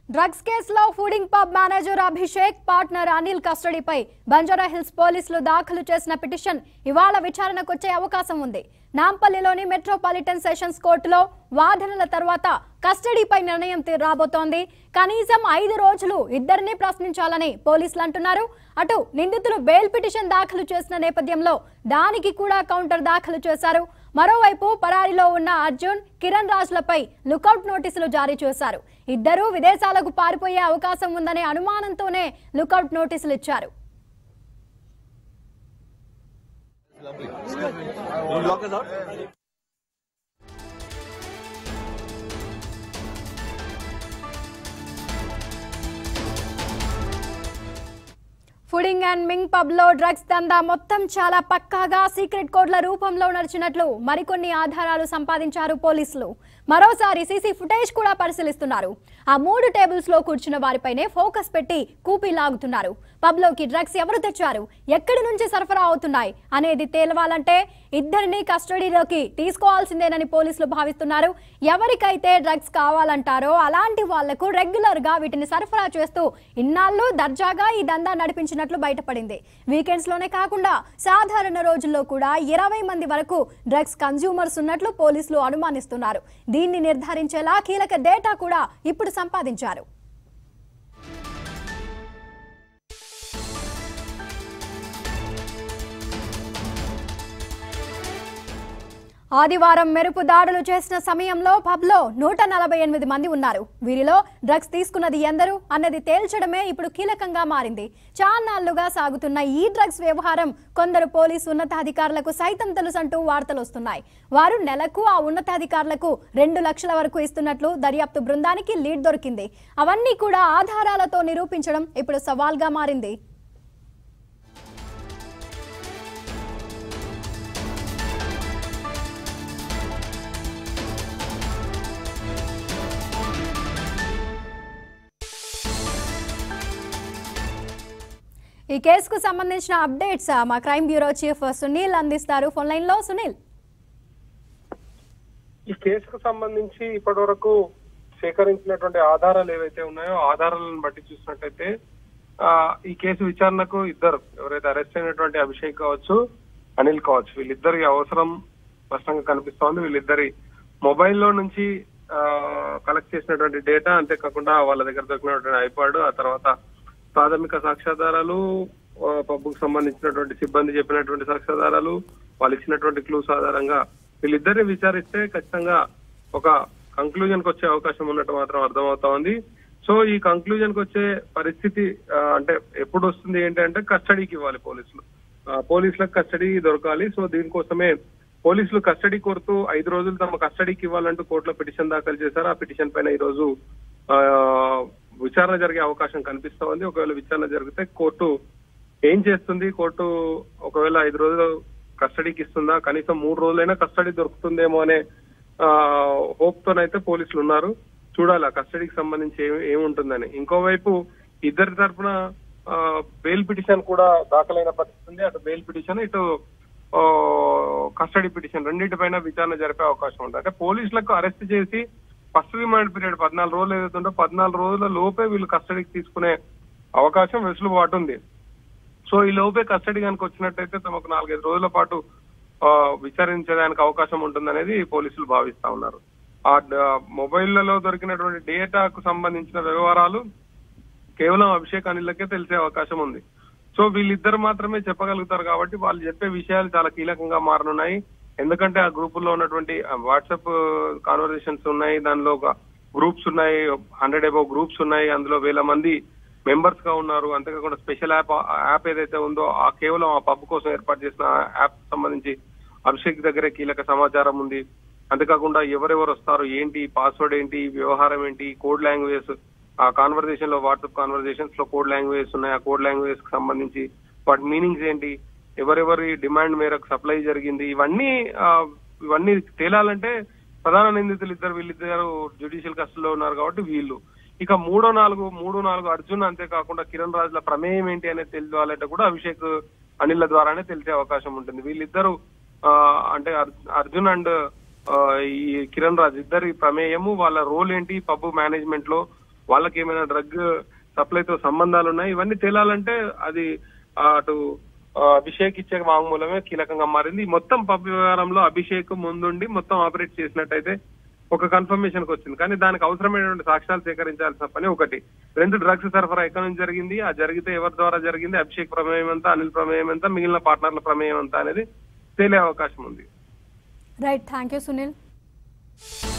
Drugs కేసులో Pudding pub manager Abhishek partner Anil కస్టడీపై Banjara Hills పోలీసులు దాఖలు చేసిన పిటిషన్ ఇవాళ విచారణకు వచ్చే అవకాశం ఉంది. నాంపల్లిలోని మెట్రోపాలిటన్ సెషన్స్ కోర్టులో వాదనల తర్వాత కస్టడీపై నిర్ణయం రాబోతోంది. కనీసం 5 రోజులు ఇద్దరిని ప్రశ్నించాలని పోలీసులు అంటున్నారు. అటు నిందితులు బెయిల్ పిటిషన్ దాఖలు చేసిన నేపథ్యంలో దానికి కూడా కౌంటర్ దాఖలు చేశారు. మరోవైపు పరారీలో ఉన్న అర్జున్, కిరణ్ రాజ్లపై లుకౌట్ నోటీసులు జారీ చేశారు. ఇద్దరూ విదేశాలకు పారిపోయే అవకాశం ఉందనే అనుమానంతోనే లుకౌట్ నోటీసులు ఇచ్చారు. ఫుడింగ్ అండ్ మింక్ పబ్ లో డ్రగ్స్ దందా మొత్తం చాలా పక్కాగా సీక్రెట్ కోడ్ల రూపంలో నడిచినట్లు మరికొన్ని ఆధారాలు సంపాదించారు పోలీసులు. మరోసారి సీసీ ఫుటేజ్ కూడా పరిశీలిస్తున్నారు. ఆ 3 టేబుల్స్ లో కూర్చున్న వారిపైనే ఫోకస్ పెట్టి కూపీ లాగుతున్నారు. పబ్ లోకి డ్రగ్స్ ఎవరు తెచ్చారు, ఎక్కడి నుంచి సరఫరా అవుతున్నాయి అనేది తేలవాలంటే ఇద్దరిని కస్టడీలోకి తీసుకోవాల్సిందేనని పోలీసులు భావిస్తున్నారు. ఎవరికైతే డ్రగ్స్ కావాలంటారో అలాంటి వాళ్లకు రెగ్యులర్ గా వీటిని సరఫరా చేస్తూ ఇన్నాళ్ళు దర్జాగా ఈ దందా నడిపించినట్లు బయటపడింది. వీకెండ్స్ లోనే కాకుండా సాధారణ రోజుల్లో కూడా 20 మంది వరకు డ్రగ్స్ కన్స్యూమర్స్ ఉన్నట్లు పోలీసులు అనుమానిస్తున్నారు. దీన్ని నిర్ధారించేలా కీలక డేటా కూడా ఇప్పుడు సంపాదించారు. ఆదివారం మెరుపు దాడులు చేసిన సమయంలో పబ్లో 148 మంది ఉన్నారు. వీరిలో డ్రగ్స్ తీసుకున్నది ఎందరు అన్నది తేల్చడమే ఇప్పుడు కీలకంగా మారింది. చాన్నాళ్లుగా సాగుతున్న ఈ డ్రగ్స్ వ్యవహారం కొందరు పోలీసు ఉన్నతాధికారులకు సైతం తెలుసంటూ వార్తలు వస్తున్నాయి. వారు నెలకు ఆ ఉన్నతాధికారులకు 2 లక్షల వరకు ఇస్తున్నట్లు దర్యాప్తు బృందానికి లీడ్ దొరికింది. అవన్నీ కూడా ఆధారాలతో నిరూపించడం ఇప్పుడు సవాల్గా మారింది. ఈ కేసుకు సంబంధించిన అప్డేట్స్ మా క్రైమ్ బ్యూరో చీఫ్ సునీల్ అందిస్తారు. ఫోన్ లైన్ లో సునీల్. ఈ కేసుకు సంబంధించి ఇప్పటి వరకు సేకరించినటువంటి ఆధారాలు ఏవైతే ఉన్నాయో ఆధారాలను బట్టి చూసినట్టయితే ఈ కేసు విచారణకు ఇద్దరు ఎవరైతే అరెస్ట్ అయినటువంటి అభిషేక్ కావచ్చు, అనిల్ కావచ్చు, వీళ్ళిద్దరి అవసరం స్పష్టంగా కనిపిస్తోంది. వీళ్ళిద్దరి మొబైల్లో నుంచి కలెక్ట్ చేసినటువంటి డేటా, అంతేకాకుండా వాళ్ళ దగ్గర దొరికినటువంటి ఐపాడ్, ఆ తర్వాత ప్రాథమిక సాక్ష్యాధారాలు, పబ్కు సంబంధించినటువంటి సిబ్బంది చెప్పినటువంటి సాక్ష్యాధారాలు, వాళ్ళు ఇచ్చినటువంటి క్లూస్ ఆధారంగా వీళ్ళిద్దరిని విచారిస్తే ఖచ్చితంగా ఒక కంక్లూజన్ కి వచ్చే అవకాశం ఉన్నట్టు మాత్రం అర్థమవుతా ఉంది. సో ఈ కంక్లూజన్ కి వచ్చే పరిస్థితి అంటే ఎప్పుడు వస్తుంది ఏంటంటే కస్టడీకి ఇవ్వాలి పోలీసులకు కస్టడీ దొరకాలి. సో దీనికోసమే పోలీసులు కస్టడీ కోరుతూ 5 రోజులు తమ కస్టడీకి ఇవ్వాలంటూ కోర్టులో పిటిషన్ దాఖలు చేశారు. ఆ పిటిషన్ పైన ఈ రోజు విచారణ జరిగే అవకాశం కనిపిస్తా ఉంది. ఒకవేళ విచారణ జరిగితే కోర్టు ఏం చేస్తుంది, కోర్టు ఒకవేళ 5 రోజులు కస్టడీకి ఇస్తుందా, కనీసం 3 రోజులైనా కస్టడీ దొరుకుతుందేమో అనే హోప్ తోనైతే పోలీసులు ఉన్నారు. చూడాలి ఆ కస్టడీకి సంబంధించి ఏముంటుందని. ఇంకోవైపు ఇద్దరి తరఫున బెయిల్ పిటిషన్ కూడా దాఖలైన పరిస్థితి ఉంది. అటు బెయిల్ పిటిషన్, ఇటు కస్టడీ పిటిషన్ రెండింటిపైన విచారణ జరిపే అవకాశం ఉంది. అంటే పోలీసులకు అరెస్ట్ చేసి ఫస్ట్ రిమాండ్ పీరియడ్ 14 రోజులు ఏదైతుందో 14 రోజుల లోపే వీళ్ళు కస్టడీకి తీసుకునే అవకాశం వెసులుబాటు ఉంది. సో ఈ లోపే కస్టడీ కనుక వచ్చినట్టయితే తమకు 4-5 రోజుల పాటు విచారించడానికి అవకాశం ఉంటుందనేది పోలీసులు భావిస్తా ఉన్నారు. ఆ మొబైళ్లలో దొరికినటువంటి డేటాకు సంబంధించిన వ్యవహారాలు కేవలం అభిషేక్ అనిల్లకే తెలిసే అవకాశం ఉంది. సో వీళ్ళిద్దరు మాత్రమే చెప్పగలుగుతారు కాబట్టి వాళ్ళు చెప్పే విషయాలు చాలా కీలకంగా మారనున్నాయి. ఎందుకంటే ఆ గ్రూపుల్లో ఉన్నటువంటి వాట్సాప్ కాన్వర్సేషన్స్ ఉన్నాయి, దానిలో ఒక గ్రూప్స్ ఉన్నాయి, 100 above గ్రూప్స్ ఉన్నాయి, అందులో 1000 మంది మెంబర్స్ గా ఉన్నారు. అంతేకాకుండా స్పెషల్ యాప్ ఏదైతే ఉందో కేవలం ఆ పబ్ కోసం ఏర్పాటు చేసిన యాప్ సంబంధించి అభిషేక్ దగ్గరే కీలక సమాచారం ఉంది. అంతేకాకుండా ఎవరెవరు వస్తారు, ఏంటి పాస్వర్డ్, ఏంటి వ్యవహారం, ఏంటి కోడ్ లాంగ్వేజ్, ఆ కాన్వర్సేషన్ లో వాట్సాప్ కాన్వర్సేషన్స్ లో కోడ్ లాంగ్వేజ్ ఉన్నాయి. ఆ కోడ్ లాంగ్వేజ్ కి సంబంధించి వాటి మీనింగ్స్ ఏంటి, ఎవరెవరి డిమాండ్ మేరకు సప్లై జరిగింది, ఇవన్నీ తేలాలంటే ప్రధాన నిందితులు వీళ్ళిద్దరు జ్యుడిషియల్ కస్టడీలో ఉన్నారు కాబట్టి వీళ్ళు. ఇక 3-4 అర్జున్, అంతేకాకుండా కిరణ్ రాజ్ల ప్రమేయం ఏంటి అనేది తెలియాలంటే కూడా అభిషేక్ అనిల్ ద్వారానే తెలిసే అవకాశం ఉంటుంది. వీళ్ళిద్దరు అంటే అర్జున్ అండ్ ఈ కిరణ్ రాజ్ ఇద్దరి ప్రమేయము, వాళ్ళ రోల్ ఏంటి పబ్ మేనేజ్మెంట్ లో, వాళ్ళకి ఏమైనా డ్రగ్ సప్లైతో సంబంధాలు ఉన్నాయి, ఇవన్నీ తేలాలంటే అది అటు అభిషేక్ ఇచ్చే వాంగ్మూలమే కీలకంగా మారింది. మొత్తం పబ్ వ్యవహారంలో అభిషేక్ ముందుండి మొత్తం ఆపరేట్ చేసినట్టయితే ఒక కన్ఫర్మేషన్ కి వచ్చింది. కానీ దానికి అవసరమైనటువంటి సాక్ష్యాలు సేకరించాల్సిన పని ఒకటి. 2 డ్రగ్స్ సరఫరా ఎక్కడి నుంచి జరిగింది, ఆ జరిగితే ఎవరి ద్వారా జరిగింది, అభిషేక్ ప్రమేయం ఎంత, అనిల్ ప్రమేయం ఎంత, మిగిలిన పార్ట్నర్ల ప్రమేయం ఎంత అనేది తేలే అవకాశం ఉంది. Right, thank you Sunil.